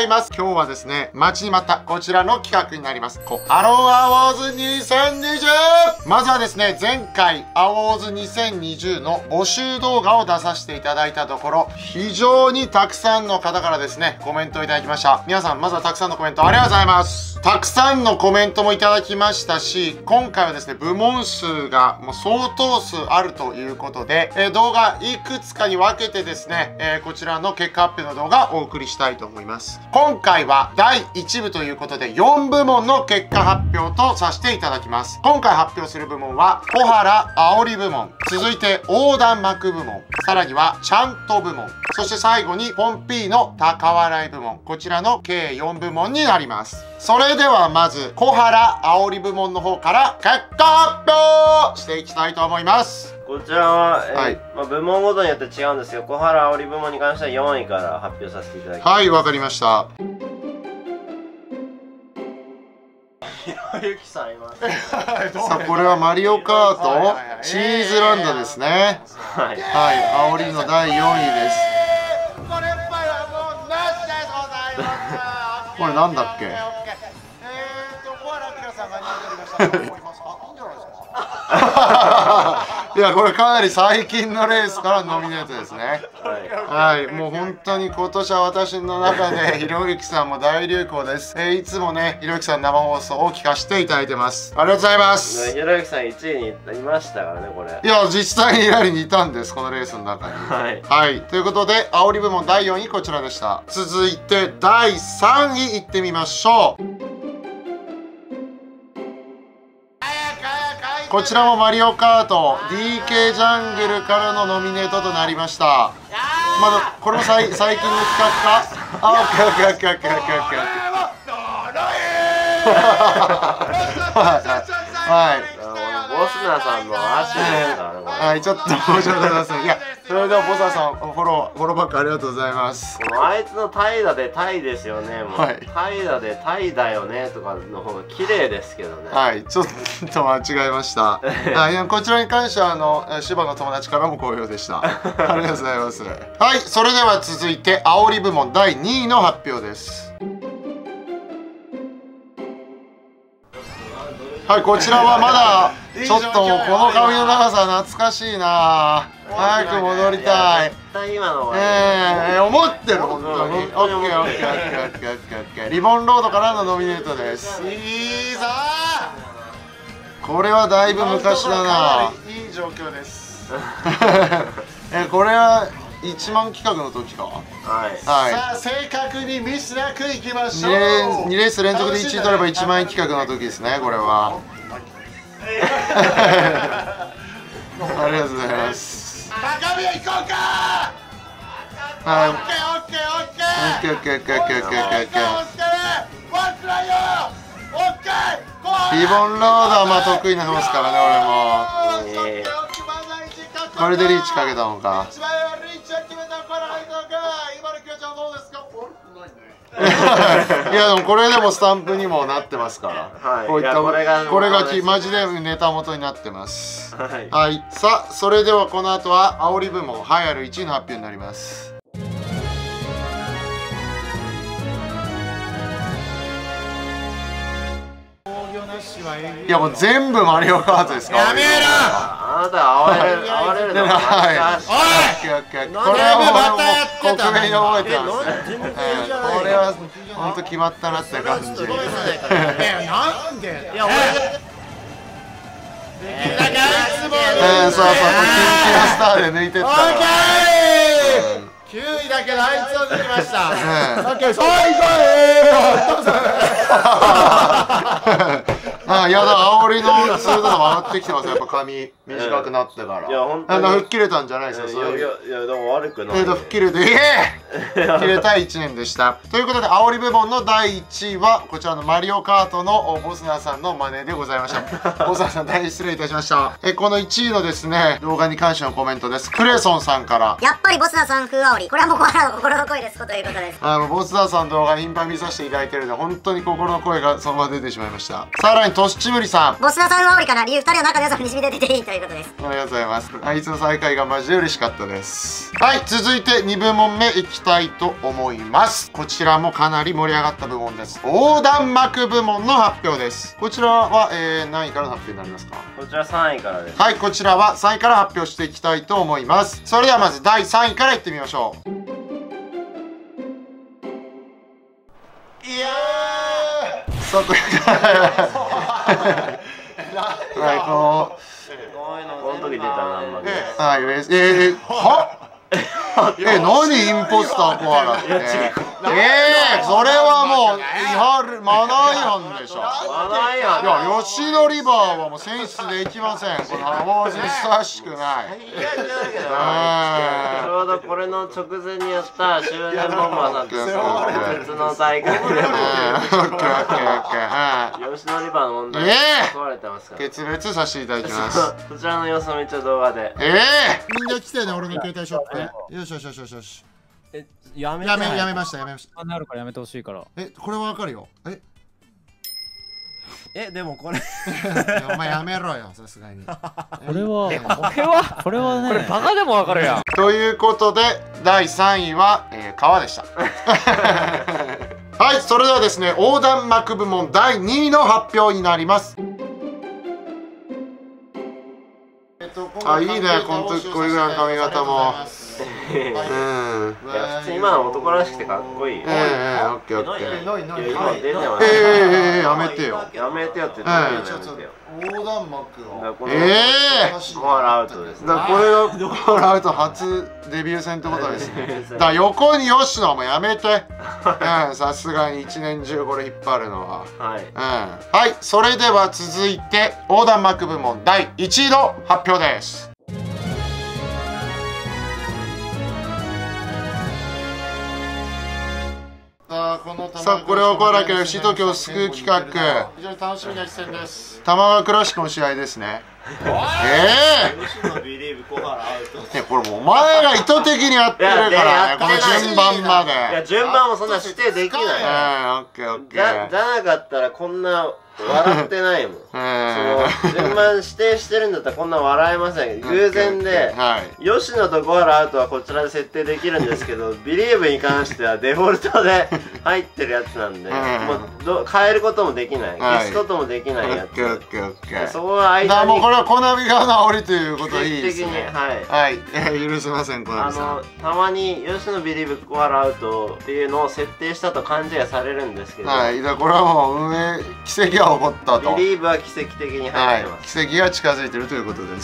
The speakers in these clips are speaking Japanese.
います。今日はですね、待ちに待ったこちらの企画になります。アローアワーズ2020。まずはですね、前回アワーズ2020の募集動画を出させていただいたところ、非常にたくさんの方からですね、コメントをいただきました。皆さん、まずはたくさんのコメントありがとうございます。たくさんのコメントもいただきましたし、今回はですね、部門数がもう相当数あるということで、動画いくつかに分けてですね、こちらの結果発表の動画をお送りしたいと思います。今回は第1部ということで、4部門の結果発表とさせていただきます。今回発表する部門は、小原煽り部門、続いて横断幕部門、さらにはちゃんと部門、そして最後にポンピーの高笑い部門、こちらの計4部門になります。それではまず小原煽り部門の方から結果発表していきたいと思います。 こちらは、部門ごとによって違うんですよ。小原煽り部門に関しては4位から発表させていただきます。 はい、わかりました。 ひろゆきさんいます。 さあ、これはマリオカートチーズランドですね。はい、煽りの第4位です。これなんだっけ？いや、これかなり最近のレースからノミネートですね。はい、もう本当に今年は私の中でひろゆきさんも大流行です。いつもね、ひろゆきさん生放送を聞かせていただいてます。ありがとうございます。 ひろゆきさん1位になりましたからね、これ。 いや、実際にラリーにいたんです、このレースの中に。はい、ということで煽り部門第4位こちらでした。続いて第3位いってみましょう。こちらもマリオカート DK ジャングルからのノミネートとなりました。まだこれも最近の企画か。あ、オッケーオッケーオッケーオッケーオッケーオッケー。はい。 ボスナさんの足ですからね。 はい、ちょっと申し訳ございません。いや、それではボスナさんフォローバックありがとうございます。 あいつのタイだでタイですよね。もうタイだでタイだよねとかの方が綺麗ですけどね。 はい、ちょっと間違えました。いや、こちらに関しては芝の友達からも好評でした。ありがとうございます。はい、それでは続いて煽り部門第2位の発表です。はい、こちらはまだちょっとこの髪の長さ懐かしいな。早く戻りたい。 絶対今の思ってる本当に。オッケーオッケーオッケーオッケーオッケーオッケー。リボンロードからのノミネートです。いいぞー。これはだいぶ昔だな。いい状況です。これは1万企画の時か。はい。さあ、正確にミスなくいきましょう。2レース連続で1位取れば1万円企画の時ですね、これは。ありがとうございます。高宮行こうか。はい。オッケーオッケーオッケー。オッケーオッケーオッケーオッケーオッケーオッケーオッケー。リボンロードはまあ得意な方ですからね、俺も。これでリーチかけたのか。いや、でもこれでもスタンプにもなってますから、こういったこれがマジでネタ元になってます。はい、さあ、それではこの後は煽り部門栄えある1位の発表になります。いや、もう全部マリオカートですか。やめろ。 あなた煽れるのか。 おい。これはもう克明に覚えてます。これは本当決まったなって感じ。なんで。いや、俺。そうそう、キンキラスターで抜いてった。9位だけどあいつを抜きました。オッケー、そういこい。あ、やだ、煽りの鋭さも上がってきてます。やっぱ髪短くなってから。いや、本当に吹っ切れたんじゃないですか。いや、でも悪くない。 吹っ切れて、切れた1年でした。ということで、煽り部門の第1位はこちらのマリオカートのボスナーさんの真似でございました。ボスナーさん、大変失礼いたしました。この1位のですね、動画に関してのコメントです。クレソンさんから、 やっぱりボスナーさん風煽り、これはもう小原の心の声ですということです。 ボスナーさんの動画頻繁に見させていただいてるので、本当に心の声がそのまま出てしまいました。さらにトシチムリさん、 ボスナーさんの煽りから理由2人の中でにじみ出ていいということです。 ありがとうございます。あいつの再会がマジで嬉しかったです。はい、続いて2部門目いきたいと思います。こちらもかなり盛り上がった部門です。横断幕部門の発表です。こちらは、何位からの発表になりますか？ こちら3位からです。 はい、こちらは3位から発表していきたいと思います。それではまず第3位からいってみましょう。いやー、そこはい、 この時出たナンバーです。 はい、は何インポスターコアラって。それはもうマナー違反でしょ。 マナー違反。 いや、吉野リバーはもう選出できません。このアワーズにふさわしくない。 ちょうどこれの直前にやった周年ボンバーさんと別の大会で吉野リバーの問題問われてますから。 決別させていただきます。 そちらの様子も一応動画で。 みんな来てね、俺の携帯ショップで。よしよしよしよしよし。 やめました。 なるからやめてほしいから。 これはわかるよ。 でもこれお前やめろよ、さすがに。 これはね、これバカでもわかるやん。 ということで第3位は川でした。はい、それではですね、横断幕部門第2位の発表になります。あ、いいね、この時こういう髪型も。 いや、普通今の男らしくてかっこいい。オッケーオッケー。 今出てます。 やめてよ。 やめてよって言って。 横断幕を。 コアラアウトです。 これがコアラアウト初デビュー戦ってことですね。だ横に吉野もやめて。さすがに一年中これ引っ張るのは。はい、それでは続いて横断幕部門第1位の発表です。さあ、これはコアラからFC東京を救う企画、非常に楽しみな一戦です。玉川クラシックの試合ですね。これもうお前が意図的にやってるからね、この順番まで。 いや、順番もそんな指定できない。 オッケーオッケー。 じゃなかったらこんな笑ってないもん。その順番指定してるんだったらこんな笑えません。偶然で吉野とコアラアウトはこちらで設定できるんですけど、ビリーブに関してはデフォルトで入ってるやつなんで、もう変えることもできない、消すこともできないやつ。そこは間にもうこれはコナミが直りということでいいですね。 はい、 許せません。コナミさん、 たまに吉野ビリーブコアラアウトっていうのを設定したと勘違いされるんですけど、 はい、これはもう運営奇跡が起こったと。 ビリーブは奇跡的に入ってます。 奇跡が近づいているということです。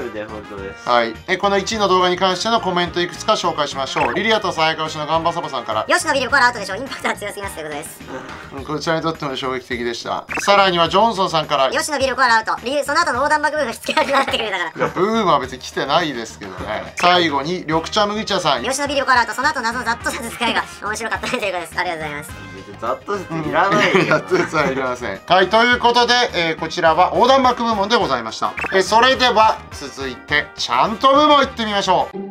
ビリーブデフォルトです。 はい、この1位の動画に関してのコメントいくつか紹介しましょう。リリアとさやか推しのガンバサバさんから、 吉野ビリーブコアラアウトでしょ、インパクトが強すぎますということです。 こちらにとっても衝撃的でした。さらにはジョンソンさんから、 吉野ビリーブコアラアウト、理由その後の横断幕部分がしつけなくなってくれたから。 いや、ブームは別に来てないですけどね。最後に緑茶麦茶さん、 吉野ビリーブコアラアウト、その後謎のザッと説使いが面白かったということです。ありがとうございます。 ざっと説いらないよ。 ざっと説はいりません。はい、ということで、こちらは横断幕部門でございました。それでは続いてちゃんと部門いってみましょう。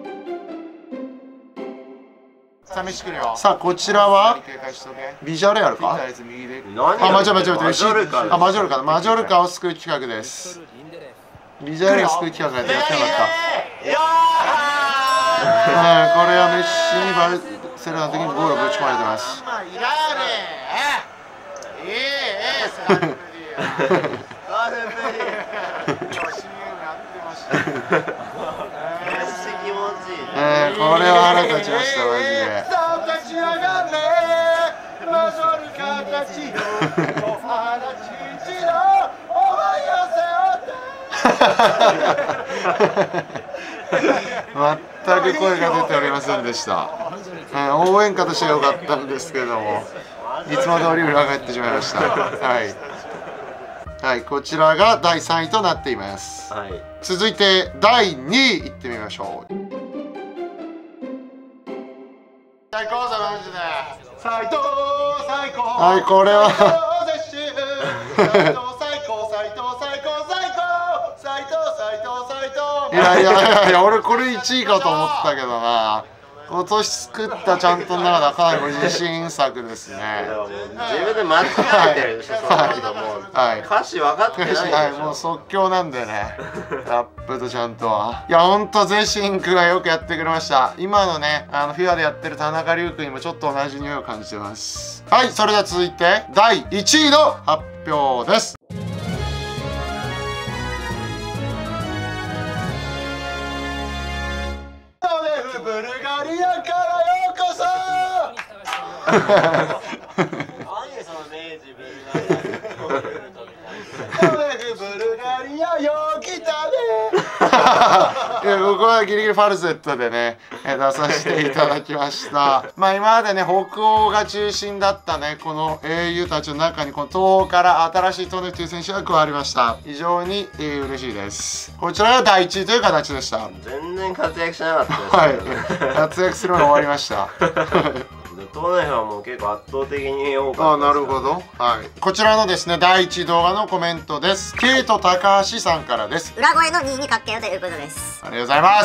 さあ、こちらはビジュアルやるか。マジョルカマジョルカを救う企画です。ビジュアルを救う企画やってなかった。これはメッシにバルセロナの時にゴールをぶち込まれてます。これは腹立ちました、マジで。全く声が出ておりませんでした。応援歌としては良かったんですけれども、いつも通り裏返ってしまいました。はい、こちらが第3位となっています。続いて第2位いってみましょう。最高さ、マジで最高最高。はい、これはいや、俺これ1位かと思ったけどな。 今年作ったちゃんとならかなりご自信作ですね。 自分で間違えてるでしょ、そんなこともう。歌詞分かってないでしょ。 はい、もう即興なんでね、ラップとちゃんとは。いや、ほんとゼシンクがよくやってくれました。今のね、フィアでやってる田中龍君にもちょっと同じ匂いを感じてます。はい、それでは続いて第1位の発表です。ブルガリアからようこそ。 何その明治ブルガリアよ来たね。いや、ここはギリギリファルセットでね出させていただきました。まあ今までね北欧が中心だったねこの英雄たちの中にこの東欧から新しいトネフという選手が加わりました。非常に嬉しいです。こちらが第1位という形でした。 全然活躍しなかったです、 はい、活躍するのが終わりました。 トネフはもう結構圧倒的に多かったです。 あ、なるほど。はい。こちらのですね第1動画のコメントです。ケイト高橋さんからです。 裏声の2位にかっけよということです。 ありがとうございます。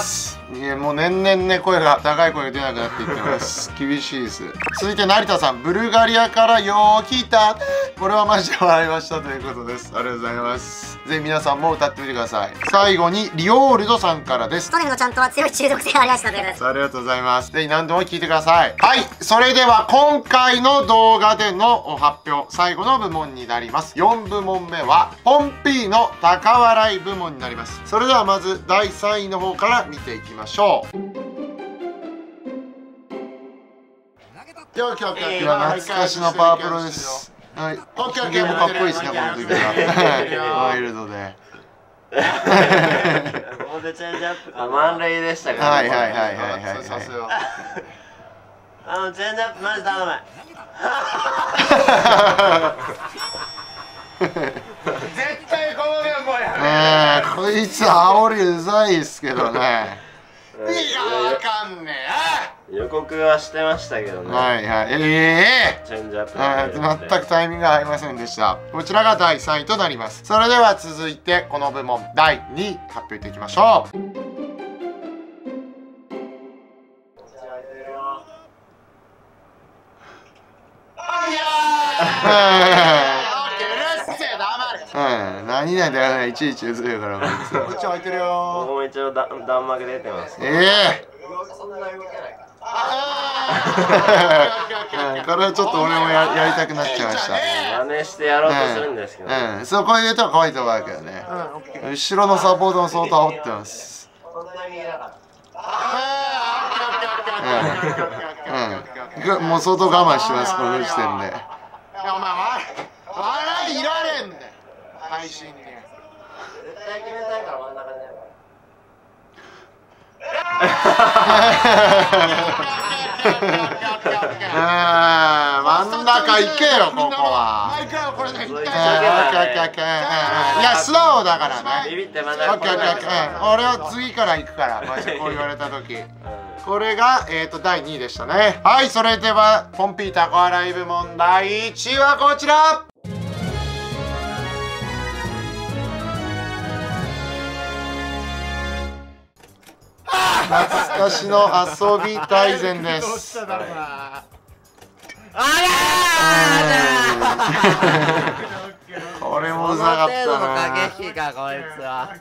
いや、もう年々ね声が高い声が出なくなっていってます。厳しいです。続いて成田さん、ブルガリアからよう来た。これはマジで笑いましたということです。ありがとうございます。ぜひ皆さんも歌ってみてください。最後にリオールドさんからです。 トネフのちゃんとは強い中毒性がありましたということです。 ありがとうございます。ぜひ何度も聞いてください。はい、それでは今回の動画での発表、最後の部門になります。4部門目はポンピーの高笑い部門になります。それではまず第3位の方から見ていきましょう。懐かしのパワープロです。はい、ゲームかっこいいですね、この時は。ワイルドで。 ここでチェンジアップか満塁でしたから。 はいはいはいはいはい。 チェンジアップマジ頼む。絶対このメンバーや。 こいつ煽りうざいっすけどね。いや、わかんねえ。予告はしてましたけどね。 はいはい。 チェンジアップ。 全くタイミングが合いませんでした。こちらが第3位となります。それでは続いてこの部門第2位発表していきましょう。何々だよね、いちいちうずいからこいつ。こっち空いてるよ。 僕も一応弾幕出てます。 これはちょっと俺もやりたくなっちゃいました。 真似してやろうとするんですけど、 そこ入れたら可愛いとこだけどね。後ろのサポートも相当煽ってます。もう相当我慢してます、この時点で。お前笑いいられんねん、配信に。 絶対決めたいから真ん中で。 真ん中行けよ、ここは。いや、スローだからね。俺は次から行くから、こう言われた時。これが、第2位でしたね。はい、それではポンピー高笑い部門第1位はこちら。懐かしの遊び大全です。これもうざかったな。 駆け引きかこいつは。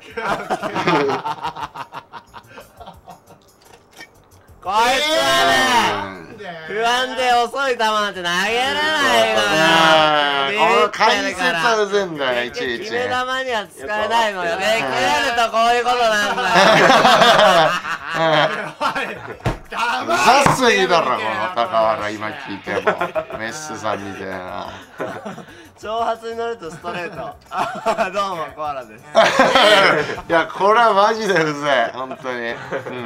こいつはね、不安で遅い球なんて投げれないのよ。 解説はうぜんだよ、いちいち。 決め球には使えないのよ。できれるとこういうことなんだよ。 うざすぎだろ、この高原今聞いても。メッスさんみたいな。 挑発に乗るとストレート。どうもコアラです。 いや、これはマジでうぜえ、本当に。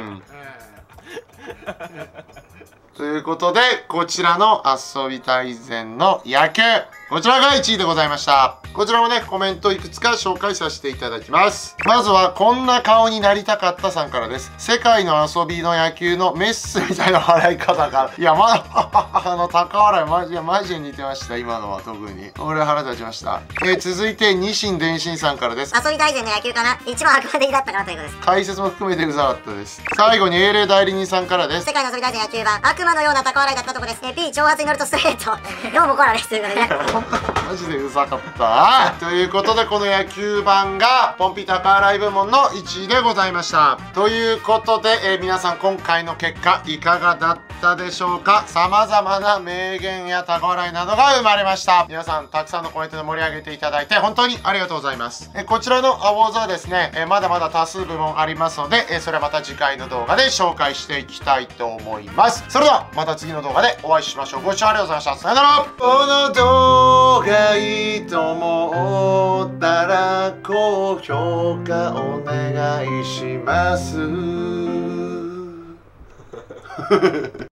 ということで、こちらの遊び大全の野球、こちらが1位でございました。 こちらもねコメントいくつか紹介させていただきます。まずはこんな顔になりたかったさんからです。世界の遊びの野球のメッスみたいな笑い方が、いや高笑いマジで似てました。今のは特に俺腹立ちました。続いてニシン電信さんからです。 遊び大全の野球かな、一番悪魔的だったかなということです。 解説も含めてうざかったです。最後に英霊代理人さんからです。 世界の遊び大全野球版、悪魔のような高笑いだったとこです。P 挑発に乗るとストレートどうもコラですということでねマジでうざかったということで、この野球版がポンピ高笑い部門の1位でございました。ということで、皆さん今回の結果いかがだったでしょうか。様々な名言や高笑いなどが生まれました。皆さんたくさんのコメントで盛り上げていただいて本当にありがとうございます。こちらのアウォーズはですね、まだまだ多数部門ありますので、それはまた次回の動画で紹介していきたいと思います。それではまた次の動画でお会いしましょう。ご視聴ありがとうございました。さよなら。この動画いいと思ったら高評価お願いします